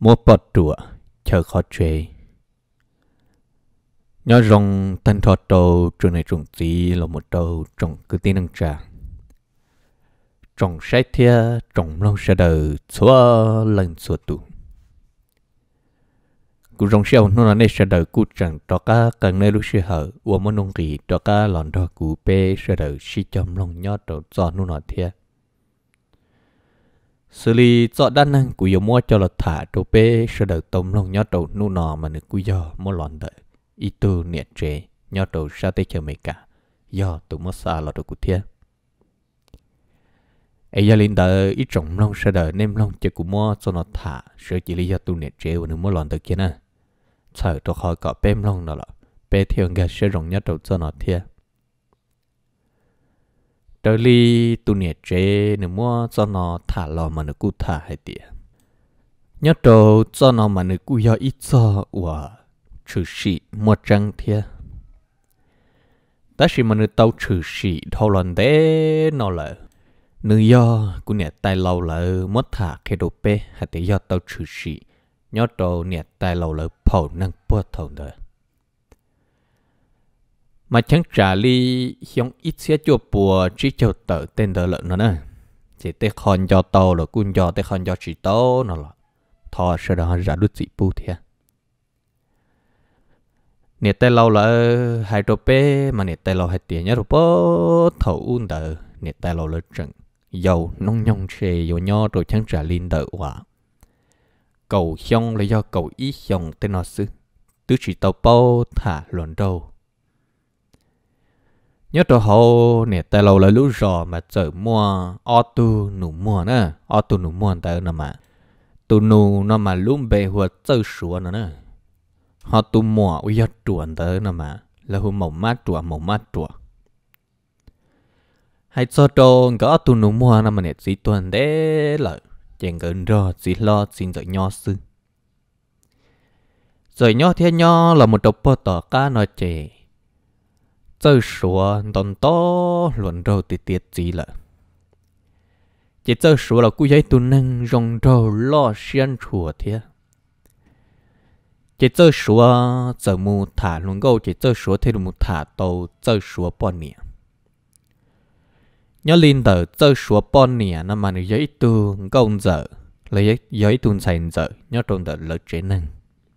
mua bọt đùa chờ khó chơi nhớ rong tân thọ đầu trường này trồng gì là một đầu trồng cứ tin năng trà trồng sai thia trồng long sa đời xóa lần xóa tụ cú rong xeo nó là nơi sa đời cú chẳng cho cá cần nơi lúc xưa hở uổng muốn nông kỳ cho cá lòn đó cú bê sa đời xí chấm long nhót đầu giò nó nọ thia xử lý giò đan năng cú yêu mua cho là thả đầu bê sa đời tôm long nhót đầu nó nọ mà được cú do mua lòn đợi ít tu nhiệt chế nhót đầu sa tê chờ mấy cả do tụ mất xa là đầu cú thia ấy giờ linh đợi ít trồng long sa đời nem long cho cú mua cho nó thả sợ chỉ lý do tu nhiệt chế và nó mua lòn đợi kia nè sợ tôi khỏi có bém long đó là bé theo người sẽ rong nhất đầu cho nó thiệt tới li tu nhiệt chế nếu mua cho nó thả lò mà nó cú thả hay tiệt nhất đầu cho nó mà nó cú do ít cho và trừ sĩ mua trăng thiệt ta chỉ mà nó tàu trừ sĩ thâu lần đấy nó là nữ do cú nhiệt tay lâu là mất thả cái đồ bé hay tiệt do tàu trừ sĩ nhớ đồ nhiệt tay lâu là phổ năng bớt thầu đời mà chẳng trả li hiong ít xe chùa bùa chỉ cho tờ tên đời lợn nó nè chỉ tới con do tàu là cún do tới con do chỉ tàu nó là thò sau đó ra đứt dị bu thiệt nhiệt tay lâu là hai đồ bé mà nhiệt tay lâu hai tiền nhớ đồ bớt thầu un đời nhiệt tay lâu là trận dầu nông nhông xe dầu nho rồi chẳng trả linh đời quả cầu hiong là do cầu ý hiong tên nó sư tứ chỉ tàu bao thả luận đâu nhớ đồ hậu nè tại lâu là lũ rò mà chở mua ô tô nụ mua nè ô tô nụ mua tại nó mà tu nụ nó mà lúm bề hoặc chở sủa nó nè họ tu mua uy hiếp chuẩn tới nó mà là hôm màu mát chùa hay cho đồ có tu nụ mua nó mà nè chỉ tuần đấy lợi chẳng gần rõ chỉ lo xin dạy nho sư dạy nho theo nho là một độc bò tỏ cá nói chè chơi sủa đòn to luận râu tiệt gì là chỉ chơi sủa là cú giấy tu nâng rong râu lo xiên chùa thế chỉ chơi sủa giờ mù thả luôn câu chỉ chơi sủa theo mù thả tàu chơi sủa bò nè nhớ linh tờ chơi sủa bò nè nó mà nó giấy tu công giờ lấy giấy tu thành giờ nhớ trong tờ lợi chế năng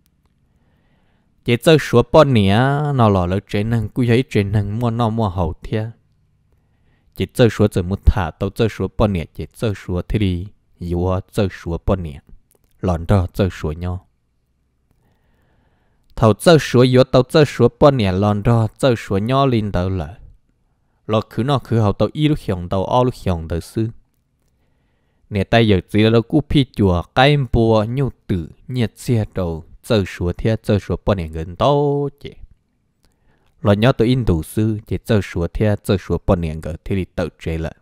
chỉ chơi sủa bò nè nó là lợi chế năng cú giấy chế năng mua nó mua hậu thia chỉ chơi sủa giờ một thả tàu chơi sủa bò nè chỉ chơi sủa thì đi yếu chơi sủa bò nè lòn đó chơi sủa nhau thầu chơi sủa yếu tàu chơi sủa bò nè lòn đó chơi sủa nhau linh tờ lợi lo cứ nó cứ học tàu y lúc hiong tàu o lúc hiong tàu sư nè tay giờ chỉ là cú phi chùa cái bùa nhu tử nhiệt xe đầu chơi sủa thiệt chơi sủa bọn này gần tàu chị lo nhớ tàu in đủ sư chỉ chơi sủa thiệt chơi sủa bọn này gần thì tự chế lại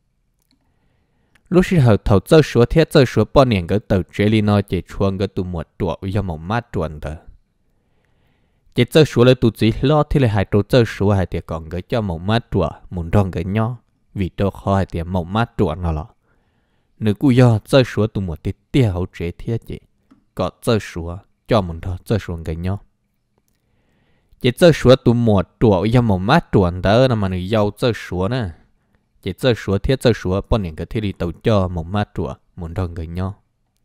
lúc sau thầu chơi sủa thiệt chơi sủa bọn này gần tự chế li nó chỉ chuông cái tụ một tuổi do màu mát chuẩn đó chỉ chơi sủa là tụ chỉ lo thì là hai trâu chơi sủa hai tiệt còn cái cho màu mát trùa muốn rong cái nho vì trâu khó hai tiệt màu mát trùa nó là nữ cú do chơi sủa tụ một tiệt tia hậu chế thiệt chị có chơi sủa cho muốn đó chơi sủa cái nho chỉ chơi sủa tụ một trùa do màu mát trùa đó là mà nữ giàu chơi sủa nè chỉ chơi sủa thiệt chơi sủa bọn những cái thì đi tàu cho màu mát trùa muốn rong cái nho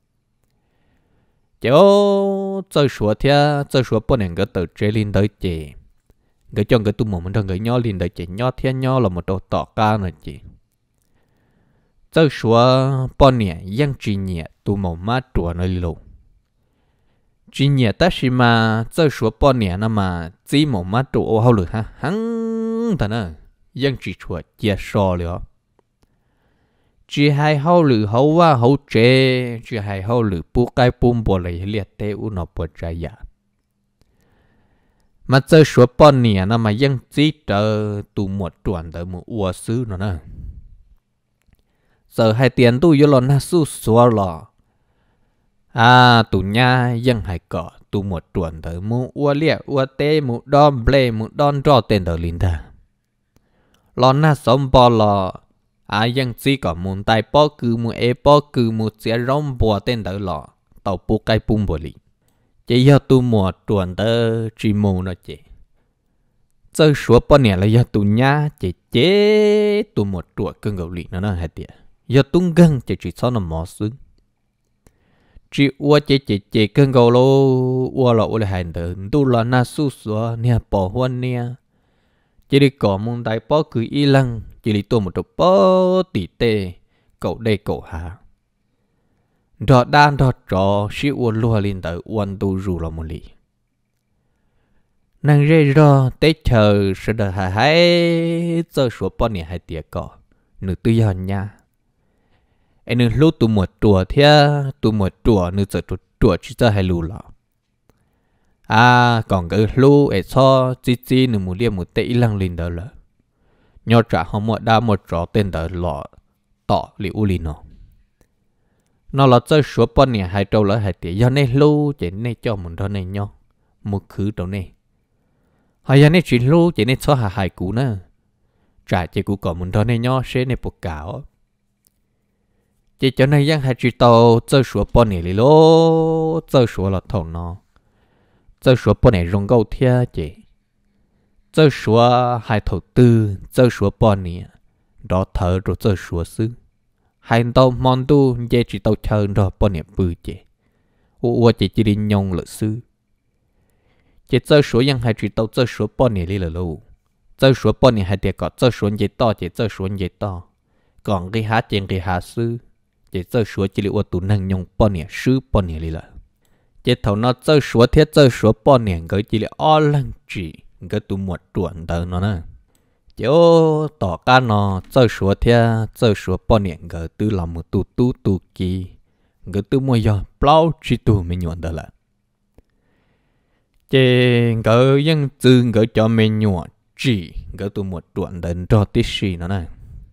cháu chơi sủa thia chơi sủa bọn này cái từ chơi lên tới chị cái trong cái tu mồm mình trong cái nho lên tới chị nho thia nho là một đồ tỏ ca này chị chơi sủa bọn này giang chỉ nhẹ tu mồm mát trùa nơi lù chỉ nhẹ ta chỉ mà chơi sủa bọn này nó mà chỉ mồm mát trùa hao lử ha hắn thật nè giang chỉ chùa chia sò liền chỉ hai hậu lử hậu wa hậu chế chỉ hai hậu lử bu cái bùm bò lấy liệt tê u nó bò trái ya mà chơi sủa bọn nè nó mà dân chỉ chờ tụ một tuần tới một ua sư nó nè giờ hai tiền tu vô lo na su xua lo tụ nha dân hai cọ tụ một tuần tới một ua liệt ua tê một đòn ble một đòn trò tên tới linh ta lo na sống bò lo dân chỉ có muốn tay bó cư một e bó cư một xe rong bùa tên đỡ lọ tàu bố cái bung bò lì chỉ do tu mùa tuần tơ chỉ mù nó chỉ chơi số bao nhiêu là do tu nhá chỉ chế tu một tuổi cơn gạo lì nó hay tiệt do tung găng chỉ sau nó mò xứ chỉ ua chỉ cơn gạo lô ua là ua là hành tử tu là na su sủa nè bỏ huân nè chỉ đi cỏ mông đại bỏ cứ y lăng chỉ đi tu một chỗ bỏ tỉ tê cậu đây cậu hà đọt đan đọt trò si ua lùa lên tới uan tu rù là một lì nàng rê rò tết chờ sẽ đợi hai giờ số bao nhiêu hai tiệt cỏ nữ tư giờ nha anh nữ lúc tụ một chùa thia tụ một chùa nữ giờ chùa chỉ giờ hai lù lọ còn cái lúc ấy so chi nữ một liêm một tệ lăng lên đó là nhớ trả họ một đa một trò tên đó lọ tỏ li u li nó là chơi số bao nhiêu hai trâu lỡ hai tiệt do nên lu chỉ nên cho mình đó này nhau một khứ đâu này hay là nên chỉ lu chỉ nên cho hai cú nữa trả chỉ cú còn mình đó này nhau sẽ nên bộc cáo chỉ cho nên yang hai chỉ tàu chơi số bao nhiêu li lô chơi số là thầu nó chơi số bao nhiêu rong câu thia chỉ chơi số hai thầu tư chơi số bao nhiêu đó thở rồi chơi số xứ hai tàu mòn tu dễ chỉ tàu chờ rồi bao nhiêu bự chỉ ua chỉ đi nhông lợi xứ chỉ chơi số yang hai chỉ tàu chơi số bao nhiêu li là lâu chơi số bao nhiêu hai tiệt có chơi số dễ to chỉ chơi số dễ to còn cái há trên cái há xứ chỉ chơi số chỉ li ua tu năng nhông bao nhiêu xứ bao nhiêu li là chỉ thầu nó chơi số thiết chơi số bao nhiêu cái chỉ li o lăng chỉ cái tu một chuẩn tờ nó nè chỗ tỏ ca nó chơi số thiết chơi số bao nhiêu cái tu làm một tu kỳ cái tu mua giờ bao chỉ tu mình nhuận đó là chỉ cái dân dưng cái cho mình nhuận chỉ cái tu một chuẩn tờ cho tí xì nó nè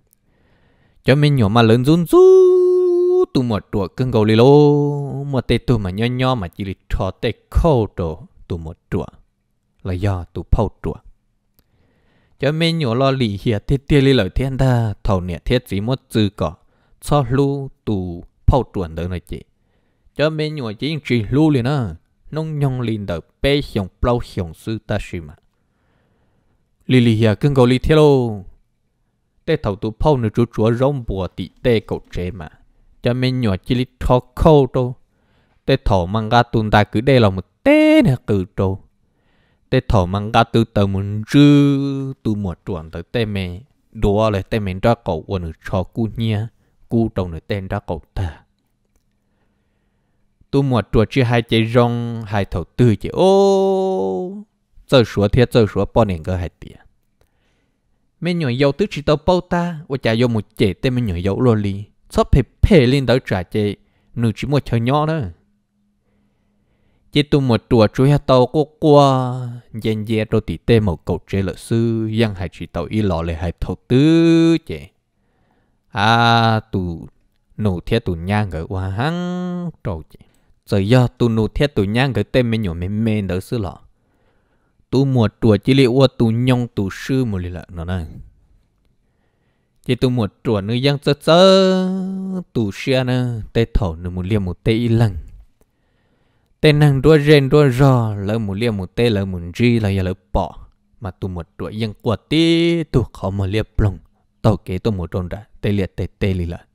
cho mình nhuận mà lớn run run tu một tuổi cưng gầu lì lô một tê tu mà nho mà chỉ lì cho tê khâu đồ tu một tuổi là do tu phâu tuổi cho mình nhỏ lo lì hiệt thiết tiêu lì lời thiên ta thầu nè thiết chỉ một chữ cỏ cho lu tu phâu tuổi đó này chị cho mình nhỏ chỉ lu liền á nông nhông liền đỡ bê hiong plau hiong sư ta xí mà lì hiệt cưng gầu lì thiết lô tê thầu tu phâu nữa chú chúa rong bùa tị tê cậu chế mà cho mình nhỏ chỉ lít thọ khâu đâu, tê thọ mang gà tuần ta cứ đây là một tê nè từ đâu, tê thọ mang gà từ tờ muốn rư từ một chuẩn tới tê mẹ đùa lại tê mình ra cậu quần cho cu nhia, cu đầu nữa tên ra cậu ta, tu một chuẩn chỉ hai trái rong hai thầu tư chỉ ô, giờ số thiết giờ số bao nhiêu cái hai tiền, mình nhỏ giàu tứ chỉ tao bao ta, và trả giàu một chế tê mình nhỏ giàu luôn đi. Sắp phê lên tới trả chế nửa chỉ một chờ nhỏ đó chỉ tu một chùa chú hạt tàu có qua dành dè rồi tỉ tê một cậu chế lợi sư dân hai chỉ tàu y lọ lại hai thầu tư chế tu nụ thiết tu nhang ở hoa hăng trâu chế giờ do tu nụ thiết tu nhang ở tên mình nhỏ mềm đó sư lọ tu một chùa chỉ liệu tu nhông tu sư một lì lợ nó này chỉ tu một chùa nữ dân chớ tu xia nè tê thổ nữ một liềm một tê y lăng tê năng đua rèn đua rò lỡ một liềm một tê lỡ một ri là lỡ bỏ mà tu một chùa dân quạt tí tu khó mà liềm plong tàu kế tu một tròn đã tê liệt tê lì lợ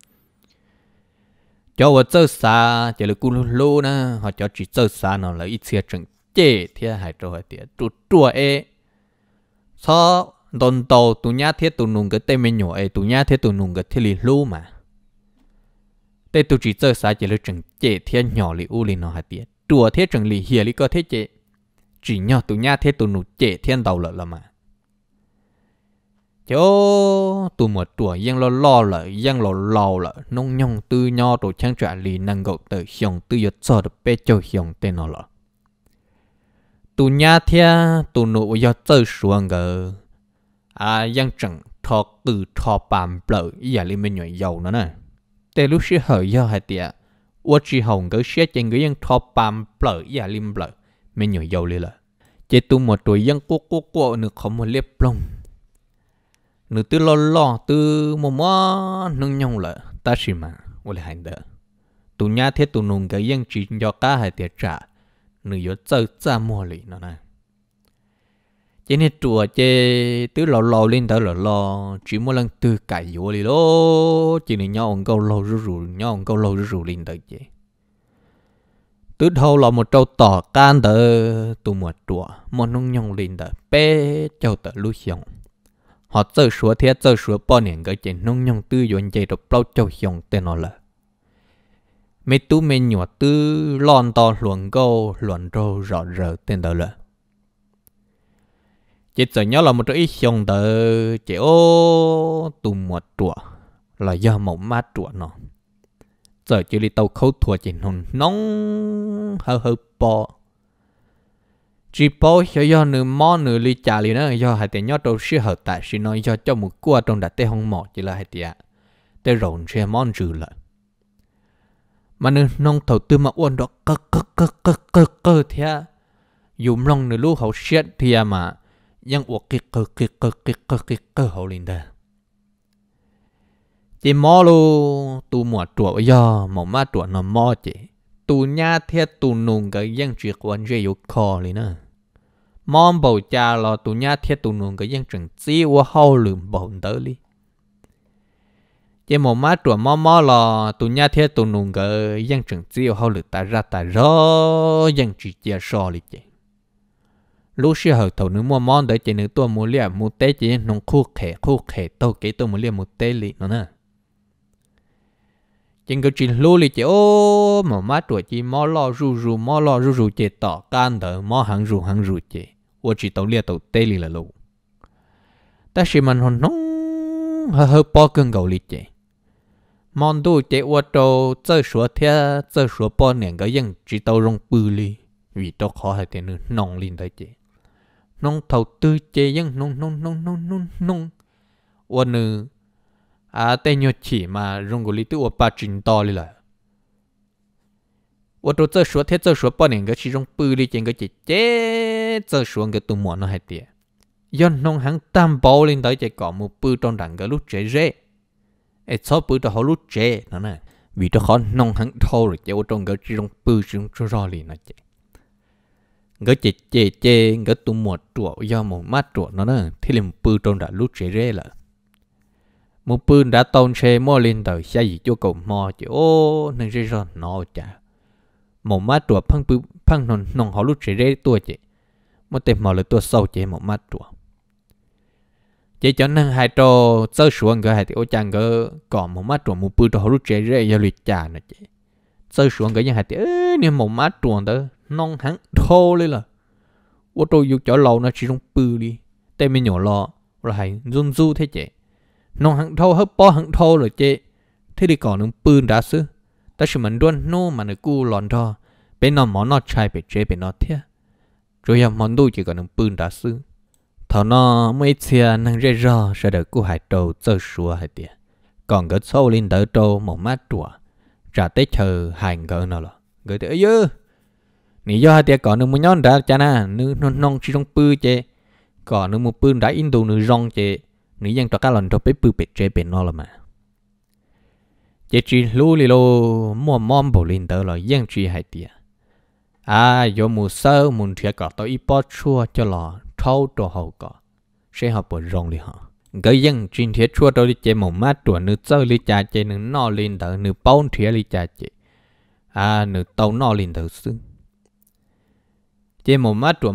cho vợ chớ xa chỉ là cu lô nè họ cho chỉ chớ xa nó là ít xe chẳng chế thì hai trò hai tiệt chùa e so đồn tàu tụi nhá thiết tụi nung cái tên mình nhỏ ấy tụi nhá thiết tụi nung cái thiết lì lu mà tên tụi chỉ chơi sai chỉ là chừng chế thiết nhỏ lì u lì nó hạt tiệt chùa thiết chừng lì hiền lì có thiết chế chỉ nhỏ tụi nhá thiết tụi nung chế thiên đầu lợ là mà chỗ tụi một chùa dân lo lợ dân lo lợ nông nhông tư nho tụi trang trả lì năng gậu từ hiong tư yết cho được bé cho hiong tên nó lợ tụi nhá thiết tụi nung do chơi xuống gờ dân chẳng thọ từ thọ bàm bờ ý là mình nhảy dầu nữa nèแต่lúc xưa hơi do hai tiệt uất chỉ hồng cái xe trên cái dân thọ bàm bờ ý là lim bờ mình nhảy dầu liền là chỉ tu một tuổi dân cô nữa không một liếp lông nữa từ lo từ một món nâng nhông là ta chỉ mà uất là hành đó tụ nhá thế tụ nung cái dân chỉ do cá hay tiệt trả nửa yếu chơi cha mua lì nó này cho nên chùa chơi tứ lò lên tới lò chỉ một lần từ cải vô lì lô chỉ nên nhau ông câu lò rủ nhau ông câu lò rủ lên tới chơi tứ thâu là một trâu tỏ can tới tụ một chùa một nông nhông lên tới bé châu tới lúa xong họ chơi sủa thiết chơi sủa bao nhiêu cái chuyện nông nhông tư dọn chơi được bao châu xong tên nó là mấy tú mấy nhỏ tư lon to luồn câu luồn trâu rõ rỡ tên đó là chỉ sợ nhớ là một chỗ ít xong tờ chỉ ô tụ một chùa là do mẫu mát chùa nó giờ chỉ đi tàu khâu thua chỉ nóng hơi bò chỉ bò do nửa món nửa ly trà liền đó do hai tiền nhớ đâu sẽ hợp tại chỉ nói do cho một cua trong đặt tê hông mỏ chỉ là hai tiền tê rộn xe món trừ lại mà nửa nông thầu tư mà uốn đó cơ thea dùng lòng nửa lúc hậu xét thea màยังอวกcơ hậu liền đó chỉ mò lu tu mò chuột do mò má chuột nó mò chỉ tu nhá thiết tu nung cáiยังchỉ quan dễ yêu kho liền nữa mò bầu cha lo tu nhá thiết tu nung cáiยังchẳng chỉ qua hậu lượm bầu tới đi chỉ mò má chuột mò lo tu nhá thiết tu nung cáiยังchẳng chỉ hậu lượm ta raยังchỉ chia sò đi chứ lúc xưa hồi thầu nữ mua món để chỉ nữ tua mua liệm mua té chỉ nông khu khẻ tao kỹ tôi mua liệm mua té lì nó nè chính cái chuyện lúa lì chỉ ô mà má tuổi chỉ mò lo ru chỉ tỏ can đỡ mò hàng ru chỉ ô chỉ tao liệm tao té lì là lù ta chỉ mình hồn nóng hơi bỏ cơn gầu lì chỉ món đồ chỉ ô tô chơi sủa bỏ nền cái dân chỉ tao rong bự lì vì tao khó hay tiền nong lên đấy chỉ nông thầu tư chế dân nông ôn nữ tên nhớ chỉ mà rong goli tư ôn ba trình to đi là ôn đồ chơi sủa bao nhiêu cái chỉ rong bự đi trên cái chỉ chế chơi sủa cái tụi mọn nó hay tiền dân nông hàng tam bao lên tới chỉ có một bự trong đằng cái lúc chế rễ số bự trong họ lúc chế nó nè vì nó khó nông hàng thâu rồi chế ôn trong cái chỉ rong bự chỉ rong cho liền nó chế cái chế cái tụ một chuột do một mát chuột nó nè thì làm bự trong đã lúc chế rễ là một bự đã tôn xe mua lên tờ xe gì cho cậu mò chứ ô nên rễ rồi nó chả một mát chuột phăng nông họ lúc chế rễ tua chứ một tên mò là tua sâu chế một mát chuột chế cho nên hai trò sơ xuống cái hai thì ô chàng cái còn một mát chuột một bự trong họ lúc chế rễ do lụt chả nữa chứ sơ xuống cái như hai thì nếu một mát chuột đó nông hắn thô lên là ô tô dù cho lâu nó chỉ trong bự đi tên mình nhỏ lò rồi hay run du thế chứ nông hắn thô hấp bó hắn thô rồi chứ thế thì còn nông bự đã xứ ta chỉ mình đoan nô mà nó cu lòn thò bên nó món nó chai bị chế bên nó thế rồi giờ món đồ chỉ còn nông bự đã xứ thằng nó mấy xe năng rơi rò sẽ được cu hải trâu chơi sủa hay tiệt còn cái sâu lên đỡ trâu một mát chùa trả tết chờ hành cỡ nào là gửi tới ơi nị do hai tiệt còn nông muốn nhón đã cha na nữ non chỉ trong bự chế còn nông một bự đã in đồ nữ rong chế nữ dân cho các lần cho bé bự bể chế bên nó là mà chế chỉ lú li lô mua mom bổ lên tới là dân chỉ hai tiệt do mùa sơ mùa thiệt cả tôi ít bớt chua cho lò thâu đồ hậu cả sẽ học bổ rong đi họ cái dân chuyên thiết chua tôi đi chế một mát tuổi nữ sơ li cha chế nữ no lên tới nữ bao thiệt li cha chế nữ tàu no lên tới xứ chế một mát tuổi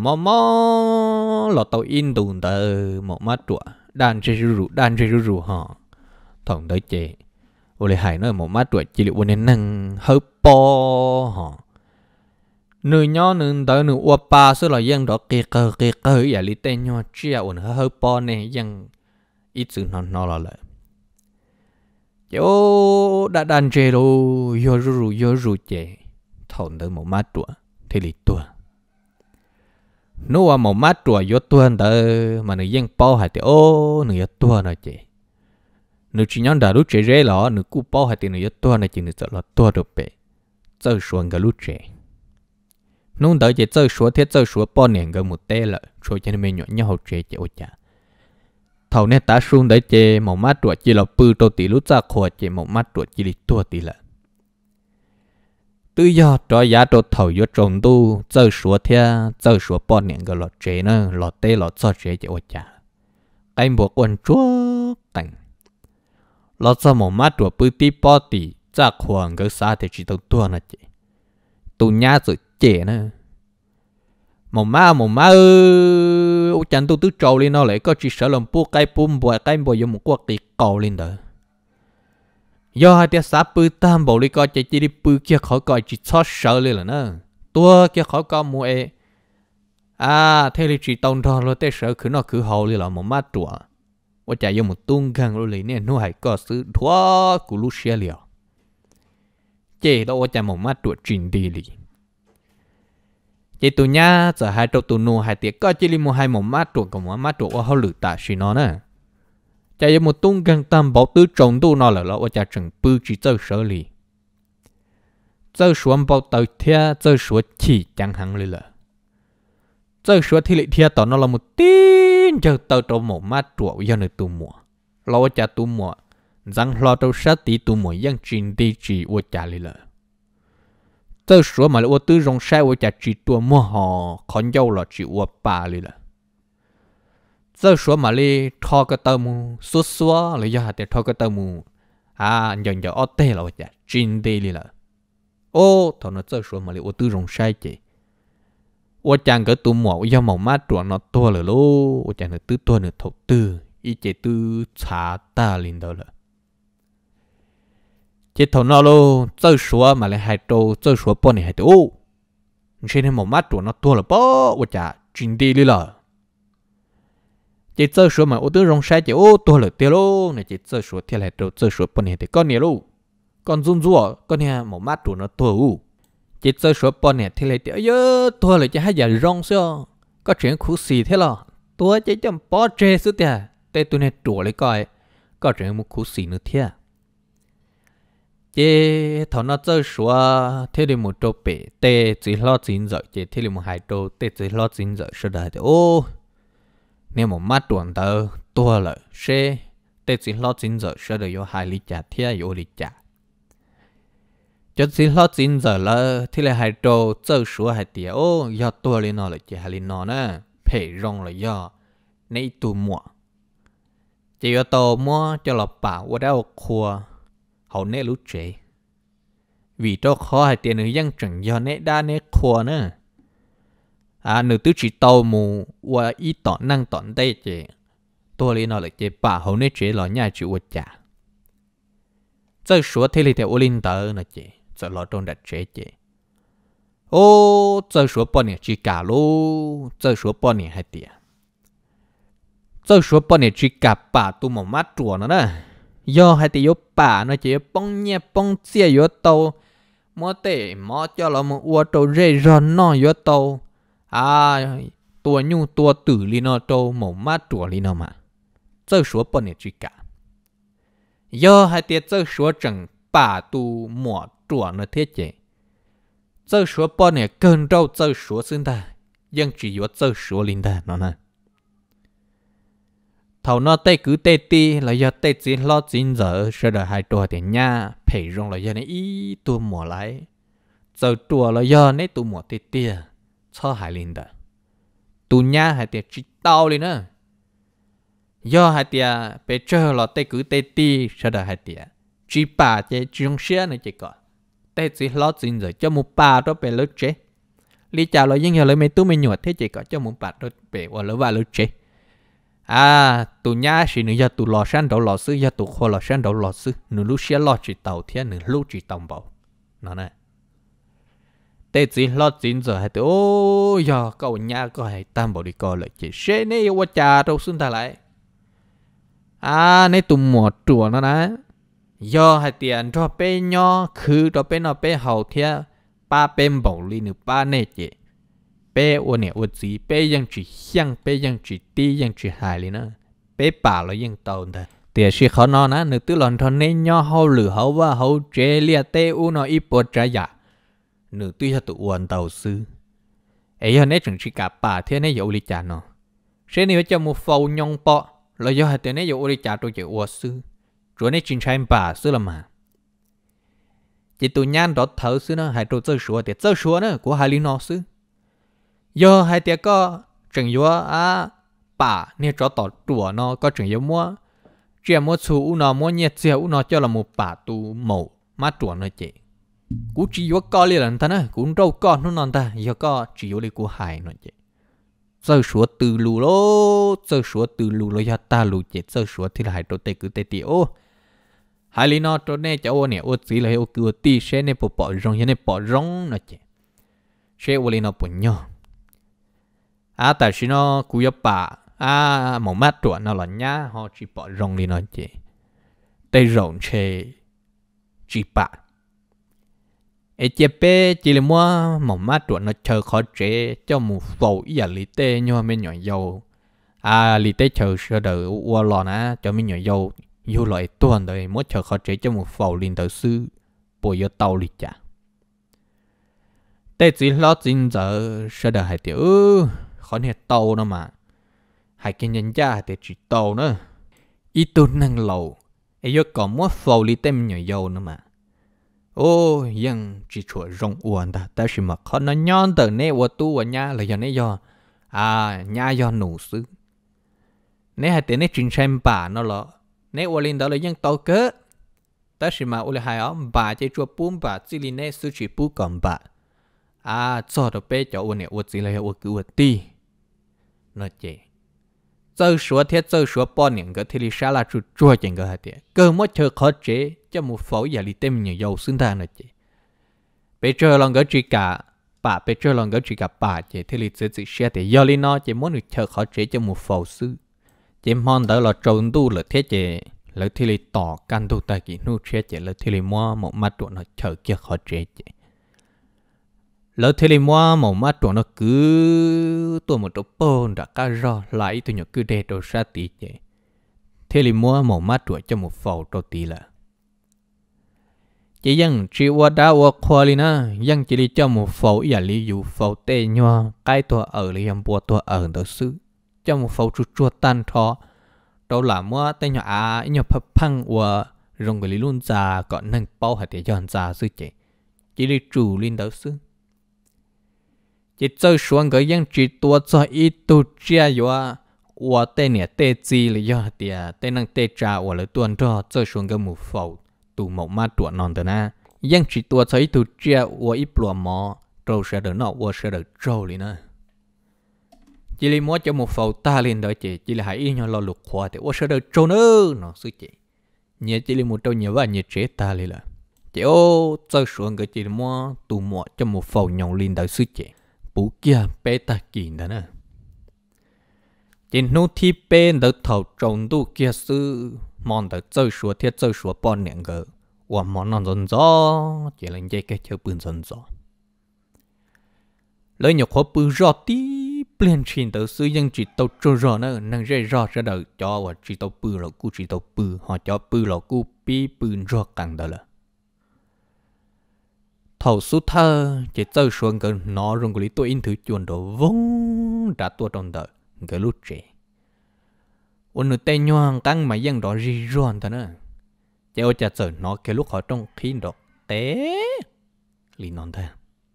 mò là tàu in đùn tới một mát tuổi đan chế rủ họ thằng tới chế ô lê hải nói một mát tuổi chỉ liệu nên năng hơi po họ người nhỏ người tới người uo pa số là dân đó kê cơ vậy li tên nhỏ chia ổn hơi po này dân ít sự nó là lại chế ô đã đan chế rồi yo rủ chế thằng tới một mát tuổi thì li tuổi nếu mà mát tuổi yo tuần tới mà người dân bao hay thì ô người yo tuần rồi chị người chỉ nhon đã lúc trẻ rẻ lọ người cú bao hay thì người yo tuần này chỉ người sợ là tuần được bể chơi xuân cái lúc trẻ nung tới chỉ chơi xuân bao年cái một tê là rồi cho nên mình nhọn nhau học trẻ chị ôi chà thầu này ta xuống tới chị mát tuổi chỉ là bự tô tỷ lúc ra khỏi chị mát tuổi chỉ là tua tỷ là tự do cho giá đồ thầu yo trồng tu chơi sủa thia chơi sủa bọn niệm cái lọt chế nữa lọt tê lọt cho chế cho cha cái bộ quần chúa cảnh lọt cho một mắt của bự tí bỏ tí chắc khoảng cái xa thì chỉ tao tua nó chế tu nhá rồi chế nữa một má ơi chẳng tu tứ trâu lên nó lại có chỉ sợ làm buộc cái bùa dùng một quốc tỷ cầu lên đó do hai tia sáp bự tam bộ đi coi chỉ đi bự kia khỏi coi chỉ xót sợ lên là nó tua kia khỏi coi mua thế thì chỉ tông thôi rồi tê sợ cứ nó cứ hậu lên là một má trùa và chạy dùng một tung gang rồi nè nó hay có sự thua của lúc xe liều chế đó chạy một má trùa trình đi li chế tụi nhá giờ hai trâu tụi nô hai tiệt có chỉ li một hai một má trùa còn một má trùa qua hậu lử tạ xí nó nè chạy dùng một tung gang tam bảo tứ trồng tu nó là và chạy chừng bự chỉ chơi sợ li chơi xuống bao tàu thia chơi xuống chỉ chẳng hẳn li là chơi xuống thì lại thia tao nó là một tin chơi tao trâu một mát trộn do nơi tu mùa lo cha tu mùa rằng lo trâu sát tí tu mùa yang trình đi chỉ ô cha li là chơi xuống mà lại ô tư rong sai ô cha chỉ tua mua họ khốn dâu là chỉ ô bà li là chơi xuống mà li thò cái tao mu xóa là do hạt thò cái tao mu dần dần ở tê là ô cha trình đi li là thằng nó chơi xuống mà li ô tư rong sai chị ô chàng cái tụ mỏ do màu mát trộn nó to rồi lô ô chàng nó tứ to nó thầu tư ý chế tư trả ta lên đó là chế thầu nó lô chơi xóa mà lại hai trâu chơi xóa bọn này hai trâu trên này màu mát trộn nó to là bó ô chàng trình đi đi là chế chơi xóa mà ô tư rong sai chế to là tiêu lô này chế chơi xóa theo lại trâu chơi xóa bọn này thì con này lô con run rủa con này màu mát trộn nó to chỉ chơi số bọn này thì lại tiểu tôi lại chỉ hay giờ rong xưa có chuyện khú xì thế là tôi chỉ chăm bỏ chơi suốt tiền tê tôi này đùa lại coi có chuyện một khú xì nữa thế chỉ thằng nó chơi số thế thì một trâu bể tê chỉ lo chín giờ chỉ thế thì một hai trâu tê chỉ lo chín giờ sau đó thì nếu một mắt tuần tờ tôi là xe tê chỉ lo chín giờ sau đó có hai ly trà thế có ly trà cho xin lo chín giờ là thì là hai trâu chơi số hai tiệt do tua lên nó là chỉ hai lên nó nè phải rong là do nấy tụ mua chỉ có tàu mua cho là bảo qua đâu khua hậu nấy lú chế vì cho khó hai tiệt nữ dân chẳng do nấy đa nấy khua nữa nữ tứ chỉ tàu mù qua ý tọn năng tọn đây chế tua lên nó là chỉ bảo hậu nấy chế là nhà chịu trả chơi số thì là theo linh tờ nó chế giờ lo trong đặt chế chế chơi số bọn này chỉ cả lô chơi số bọn này hai tiệt chơi số bọn này chỉ cả bà tu một mắt chuột nữa nè do hai tiệt yếu bà nó chỉ bông nhẹ bông chia yếu tàu mua tệ mua cho nó một uo tàu rơi ròn nó yếu tàu tua nhu tua tử li nó tàu một mắt chuột li nó mà chơi số bọn này chỉ cả do hai tiệt chơi số chẳng bà tu một chuột nó thiết chế chơi số bọn này cần đâu chơi số sinh ta nhưng chỉ có chơi số linh ta nó nè thầu nó tê cứ tê ti là do tê chỉ lo chín giờ sau đó hai trò thì nha phải rong là do này ý tu mùa lại giờ trò là do này tu mùa tê tia cho hai linh ta tu nha hai tiệt chỉ tao lên nữa do hai tiệt phải chơi là tê cứ tê ti sau đó hai tiệt chỉ bà chế trong xe này chỉ có tê chỉ lo chín giờ cho một bà đó về lớp chế lý chào là những lời mấy tu mấy nhọt thế chỉ có cho một bà đó về qua lớp lớp chế tụ nhá chỉ nữa giờ tụ lò san đầu lò sư giờ tụ kho lò san đầu lò sư nửa lúc xe lò chỉ tàu thế nửa lúc chỉ tàu bảo nó này tê chỉ lo chín giờ hay giờ cậu nhá có hay tam bảo đi coi lại chỉ xe này qua trà đâu xuân ta lại này tụ một chùa nó nè do hai tiền cho bé nhỏ khứ cho bé nó bé hậu thế ba bên bảo li nữa ba này chị bé ô nè ô gì bé ยัง chỉ xiang bé ยัง chỉ ti ยัง chỉ hài li nữa bé bà là ยัง tàu thôi tiền sĩ khó nó nè nữa tứ lần thằng này nhỏ hậu lử hậu và hậu chế lia tê u nó ít bớt trái giả nữa tứ cho tụ uốn tàu sư ấy hôm nay chẳng chỉ cả bà thế này dụ li chả nó sẽ này cho một phâu nhông bọ là do hai tiền này dụ li chả tôi chịu uốn sư rồi này chính trai bà sư là mà chỉ tụ nhàn đó thở xứ nó hai trâu chơi sủa thì chơi sủa nữa của hai lý nó xứ do hai tiệt có chừng yếu bà nè cho tỏ đùa nó có chừng yếu mua chỉ mua chú nó mua nhiệt chiều nó cho là một bà tu màu mát đùa nó chị cú chỉ yếu có liền là ta nữa cú đâu có nó non ta yếu có chỉ yếu đi của hai nó chị chơi sủa từ lù lô chơi sủa từ lù lô ya ta lù chị chơi sủa thì là hai trâu tê cứ tê tì ô hai lý nó cho nên cho ô nè ô chỉ là ô cứ tì xe nè bỏ rong như nè bỏ rong nó chị xe ô lý nó bỏ nhau tại vì nó cú yếu bà một mát tuổi nó là nhá họ chỉ bỏ rong đi nó chị tây rộng chê chỉ bà ấy chế bé chỉ là mua một mát tuổi nó chờ khó chế cho một phẩu ý là lý tê nhưng mà mình nhỏ dầu lý tê chờ sơ đời qua lò ná cho mình nhỏ dầu yêu loại tuần đời muốn chờ khó chế cho một phẩu liền đầu sư bồi vô tàu lịch trả tê chỉ lo chính giờ sơ đời hai tiểu khó nghe tàu nó mà hai cái nhân gia thì chỉ tàu nữa ít tu năng lầu ấy do còn muốn phâu li tem nhỏ dầu nữa mà ô nhưng chỉ chuột rong uốn ta ta chỉ mà khó nó nhon từ nè uốn tu uốn nha là do nè do nha do nụ sư nè hai tên nè trình xem bà nó là nè uốn lên đó là những tàu cỡ ta chỉ mà uốn hai ông bà chỉ chuột bún bà chỉ li nè sư chỉ bún còn bà cho được bé cho uốn nè uốn chỉ là uốn cứ uốn ti nó chị chơi sủa thiết chơi sủa bao nhiêu cái thì sao là chú chua chừng cái hạt tiền cơ mất chơi khó chế cho một phẩu giờ đi tìm nhiều dầu xứng đáng nó chị bây giờ lòng cái chỉ cả bà bây giờ lòng cái chỉ cả bà chị thì chỉ xe thì do lý nó chỉ muốn được chơi khó chế cho một phẩu xứ chỉ mong đỡ là trộn tu là thế chị là thì tỏ căn tu ta kỹ nu chế chị là thì mua một mắt tuổi nó chơi kia khó chế chị lỡ thế thì mua một mắt tuổi nó cứ tuổi một chỗ bồn đã cá rò lại tôi nhớ cứ để đồ sát tí chứ thế thì mua một mắt tuổi cho một phẩu đồ tí là chỉ dân chỉ qua đá qua khoa đi na dân chỉ đi cho một phẩu giả lý dụ phẩu tê nhòa cái tuổi ở lý em bùa tuổi ở đó xứ cho một phẩu chuột chuột tan thọ đâu là mua tê nhỏ nhỏ phăng qua rong cái lý luôn già còn nâng bao hạt để dọn già xứ chỉ đi chủ lên đó xứ chỉ chơi xuống cái dân chỉ tua cho ít tu chia yo và tên nè tên gì là do tiệt tên năng tên trà và là tuần cho chơi xuống cái mù phẩu tụ một mát tuần non đó na dân chỉ tua cho ít tu chia và ít bùa mò rồi sẽ được nọ và sẽ được trâu liền nè chỉ li mua cho một phẩu ta liền đó chỉ là hãy yên nhau lo lục khoa thì và sẽ được trâu nữa nó sư chị nhớ chỉ li một trâu nhiều và nhớ chế ta liền là chỉ ô chơi xuống cái chỉ mua tụ mò cho một phẩu nhộng liền đó sư chị bố kia bé ta kỳ đó nè trên nút thi bên đợt thầu trồng tu kia sư mòn đợt chơi sủa thiết chơi sủa bọn nẹn gờ và món non dần gió chỉ là dây cái chơi bươn dần gió lấy nhục khó bươn gió tí liền trên đợt sư dân chỉ tàu trôi gió nữa năng dây gió sẽ đợt cho và chỉ tàu bươn là cú chỉ tàu bươn họ cho bươn là cú pi bươn gió càng đó là thầu số thơ chỉ chơi xuống cái nó rung cái tôi in thử chuẩn đồ vung đã tua trong đời cái lúc trẻ ôn nửa tay nhoang căng mà dân đó ri ron thế nữa chỉ ở chợ giờ nó cái lúc họ trong khí đó té lì non thế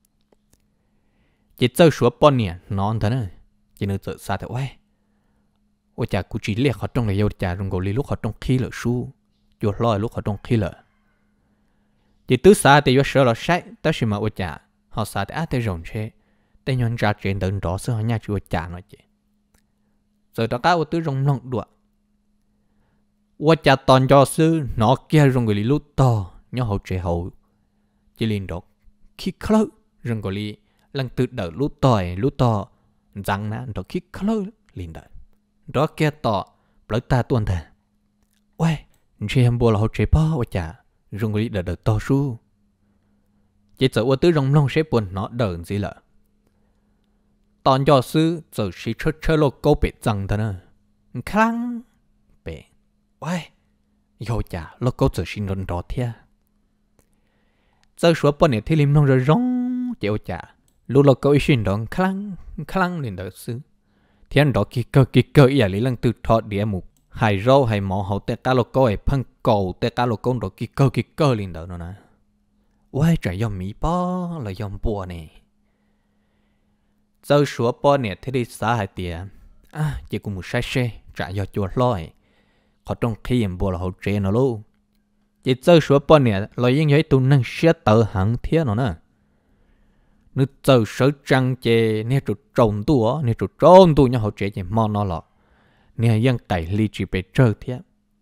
chỉ chơi xuống bọn nè non thế nữa chỉ nửa giờ xa thế quay ôi chả cứ chỉ liệt họ trong này yêu chả rung cái lúc họ trong khí lợ su chuột lòi lúc họ trong khí lợ chỉ tứ xa thì yo sợ là sai ta chỉ mà ôi chả họ xa thì tới rồng chế tới nhon ra chuyện đơn đó sơ họ nhà chùa chả nói chị giờ đó cả tứ rồng nong đùa ôi chả toàn cho sư nó kia rồng người lút to nhớ hậu chế hậu chỉ liền đó khi khơi rồng người lần tự đỡ lút to răng nè đó khi khơi liền đỡ đó kia to bởi ta tuần thề ôi chị em bùa là hậu chế bao ôi chả rung lý đỡ to su chỉ sợ qua tứ rong long sẽ buồn nó đỡ gì lợ toàn cho sư giờ chỉ chơi lô câu bị rằng thế nè khăng bể ôi yêu chả lô câu giờ xin đòn đỏ thia giờ số bọn này thì lim long rồi rong chịu chả lô lô câu xin đòn khăng liền đỡ sư thiên đó kỳ cơ ý lý lăng từ thọ địa mục hải rau hải mỏ hậu tê cá lô câu ấy phăng cầu tê cá lô câu đó kỳ cơ liền đỡ nó nè ôi trời yom mỹ bó là yom bùa nè giờ số bó nè thế đi xa hai tiền chỉ cũng một sai xe trả do chùa loi họ trong khi em bùa là hậu chế nó luôn chỉ giờ số bó nè là những cái tụ năng sẽ tự hẳn thiết nó nè nếu giờ số trăng chế nè trụ trồng tua nè trụ trồng tua nhau hậu chế chỉ mò nó lọ nè dân tài ly chỉ bị trơ thiết